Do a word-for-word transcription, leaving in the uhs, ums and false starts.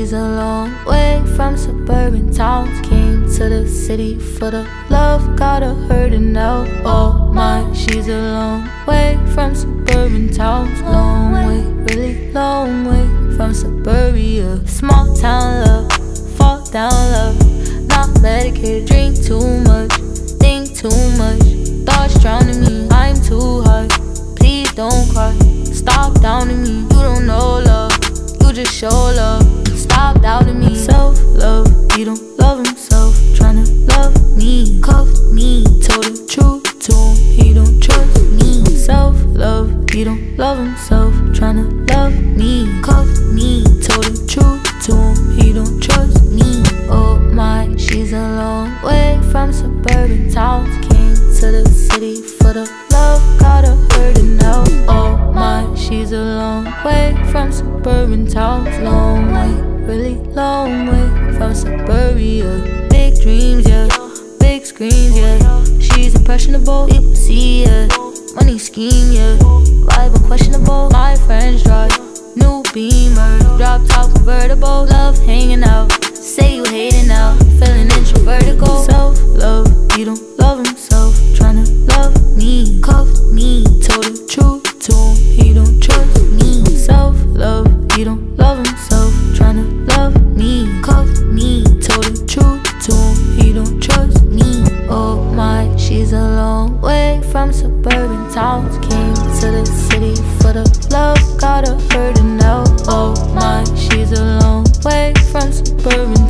she's a long way from suburban towns. Came to the city for the love, got her hurting now. Oh my, she's a long way from suburban towns. Long way, really long way from suburbia. Small town love, fall down love. Not medicated, drink too much, think too much. Thoughts drowning me, I'm too high. Please don't cry, stop downing me. You don't know love, you just show love. Stop doubting me. Self-love, he don't love himself. Tryna love me, cuff me. Told the truth to him, he don't trust me. Self-love, he don't love himself. Tryna love me, cuff me. Told the truth to him, he don't trust me. Oh my, she's a long way from suburban towns. Came to the city for the love, got her hurting now. Oh my, she's a long way from suburban towns. Long way, really long way from suburbia. Big dreams, yeah, big screens, yeah. She's impressionable, people see, yeah. Money scheme, yeah. Vibe unquestionable. My friends drive new Beamer, drop top convertible. Love hanging out, say you hating now, feeling introvertical. Self-love, he don't love himself. Tryna love me, cuff me. Told the truth to him, he don't trust me. Self-love, he don't love himself. Tryna love me, cuff me. Told the truth to him, he don't trust me. Oh my, she's a long way from suburban towns. Came to the city for the love, got her hurting now. Oh my, she's a long way from suburban